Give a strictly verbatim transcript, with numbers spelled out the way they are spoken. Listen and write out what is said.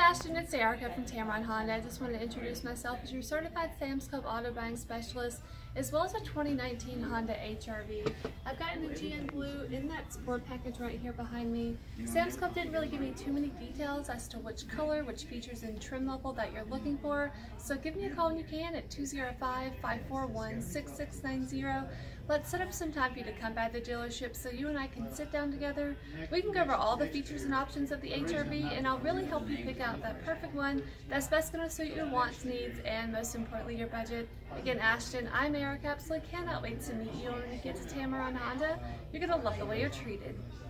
Aston, it's Erika from Tameron Honda. I just wanted to introduce myself as your certified Sam's Club auto buying specialist, as well as a twenty nineteen Honda H R V. I've got an G N Blue in that sport package right here behind me. Sam's Club didn't really give me too many details as to which color, which features and trim level that you're looking for, so give me a call when you can at two zero five, five four one, six six nine zero. Let's set up some time for you to come by the dealership so you and I can sit down together. We can go over all the features and options of the H R V, and I'll really help you pick out that perfect one that's best going to suit your wants, needs, and most importantly, your budget. Again, Ashton, I'm Erika. Absolutely cannot wait to meet you. And when you get to Tameron Honda, you're going to love the way you're treated.